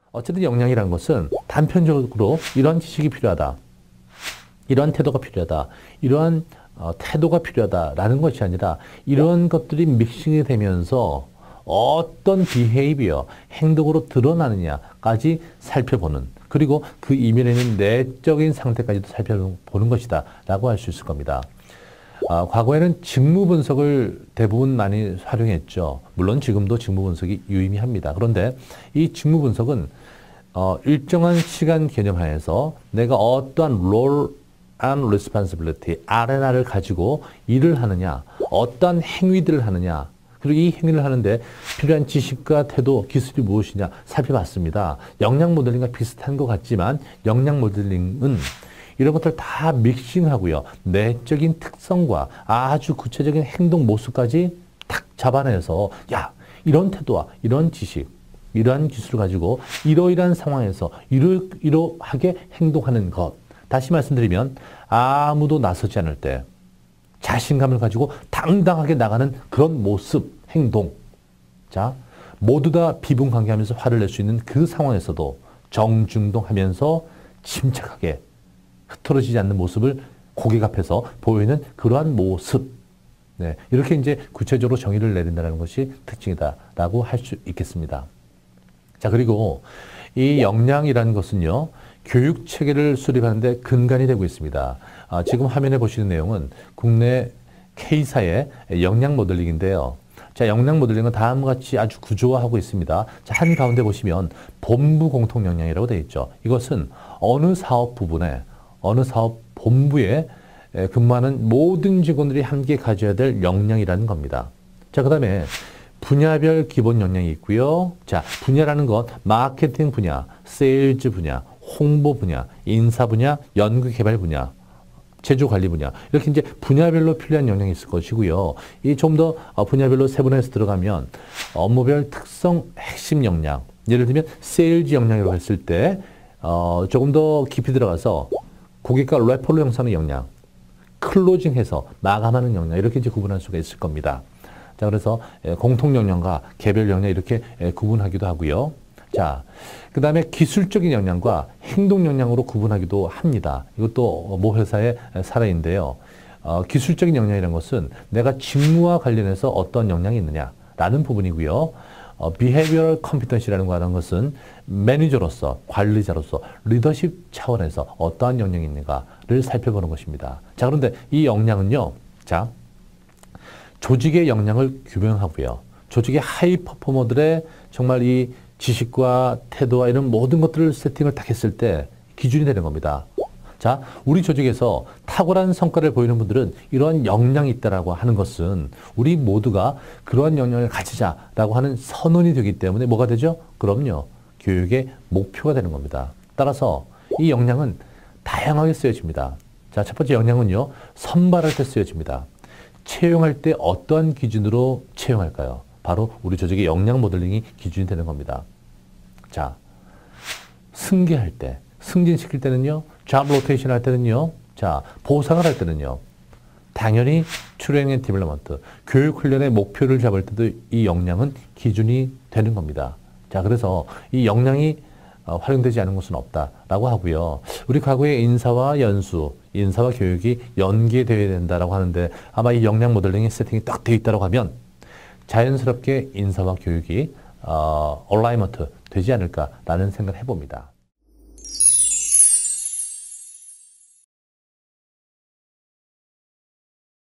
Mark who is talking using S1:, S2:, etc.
S1: 어쨌든 역량이라는 것은 단편적으로 이러한 지식이 필요하다. 이러한 태도가 필요하다. 이러한 태도가 필요하다라는 것이 아니라 이런 것들이 믹싱이 되면서 어떤 비헤이비어, 행동으로 드러나느냐까지 살펴보는, 그리고 그 이면에 있는 내적인 상태까지도 살펴보는 것이다 라고 할 수 있을 겁니다. 과거에는 직무 분석을 대부분 많이 활용했죠. 물론 지금도 직무 분석이 유의미합니다. 그런데 이 직무 분석은 일정한 시간 개념 하에서 내가 어떠한 role and responsibility, R&R을 가지고 일을 하느냐, 어떠한 행위들을 하느냐, 그리고 이 행위를 하는데 필요한 지식과 태도, 기술이 무엇이냐 살펴봤습니다. 역량 모델링과 비슷한 것 같지만 역량 모델링은 이런 것들 다 믹싱하고요. 내적인 특성과 아주 구체적인 행동 모습까지 탁 잡아내서 야, 이런 태도와 이런 지식, 이러한 기술을 가지고 이러이러한 상황에서 이러하게 행동하는 것. 다시 말씀드리면 아무도 나서지 않을 때 자신감을 가지고 당당하게 나가는 그런 모습, 행동. 자, 모두 다 비분관계하면서 화를 낼 수 있는 그 상황에서도 정중동하면서 침착하게 흐트러지지 않는 모습을 고객 앞에서 보이는 그러한 모습. 네, 이렇게 이제 구체적으로 정의를 내린다는 것이 특징이다라고 할 수 있겠습니다. 자, 그리고 이 역량이라는 것은요, 교육 체계를 수립하는데 근간이 되고 있습니다. 지금 화면에 보시는 내용은 국내 K사의 역량 모델링인데요. 자, 역량 모델링은 다음과 같이 아주 구조화하고 있습니다. 자, 한가운데 보시면 본부 공통 역량이라고 되어 있죠. 이것은 어느 사업 부분에, 어느 사업 본부에 근무하는 모든 직원들이 함께 가져야 될 역량이라는 겁니다. 자, 그 다음에 분야별 기본 역량이 있고요. 자, 분야라는 건 마케팅 분야, 세일즈 분야, 홍보 분야, 인사 분야, 연구 개발 분야, 제조 관리 분야, 이렇게 이제 분야별로 필요한 역량이 있을 것이고요. 이 좀 더 분야별로 세분화해서 들어가면 업무별 특성 핵심 역량, 예를 들면 세일즈 역량이라고 했을 때 조금 더 깊이 들어가서 고객과 레포를 형성하는 역량, 클로징해서 마감하는 역량, 이렇게 이제 구분할 수가 있을 겁니다. 자, 그래서 공통 역량과 개별 역량 이렇게 구분하기도 하고요. 자, 그 다음에 기술적인 역량과 행동 역량으로 구분하기도 합니다. 이것도 모 회사의 사례인데요. 기술적인 역량이라는 것은 내가 직무와 관련해서 어떤 역량이 있느냐라는 부분이고요. behavioral competency라는 거라는 것은 매니저로서, 관리자로서, 리더십 차원에서 어떠한 역량이 있는가를 살펴보는 것입니다. 자, 그런데 이 역량은요, 자, 조직의 역량을 규명하고요. 조직의 하이 퍼포머들의 정말 이 지식과 태도와 이런 모든 것들을 세팅을 딱 했을 때 기준이 되는 겁니다. 자, 우리 조직에서 탁월한 성과를 보이는 분들은 이러한 역량이 있다라고 하는 것은 우리 모두가 그러한 역량을 가지자라고 하는 선언이 되기 때문에 뭐가 되죠? 그럼요. 교육의 목표가 되는 겁니다. 따라서 이 역량은 다양하게 쓰여집니다. 자, 첫 번째 역량은요, 선발할 때 쓰여집니다. 채용할 때 어떠한 기준으로 채용할까요? 바로 우리 조직의 역량 모델링이 기준이 되는 겁니다. 자, 승계할 때, 승진시킬 때는요, 잡 로테이션 할 때는요, 자, 보상을 할 때는요, 당연히 트레이닝 앤 디벨롭먼트, 교육 훈련의 목표를 잡을 때도 이 역량은 기준이 되는 겁니다. 자, 그래서 이 역량이 활용되지 않은 것은 없다라고 하고요. 우리 과거에 인사와 연수, 인사와 교육이 연계되어야 된다라고 하는데 아마 이 역량 모델링의 세팅이 딱 되어 있다고 하면 자연스럽게 인사와 교육이 얼라이먼트 되지 않을까라는 생각을 해봅니다.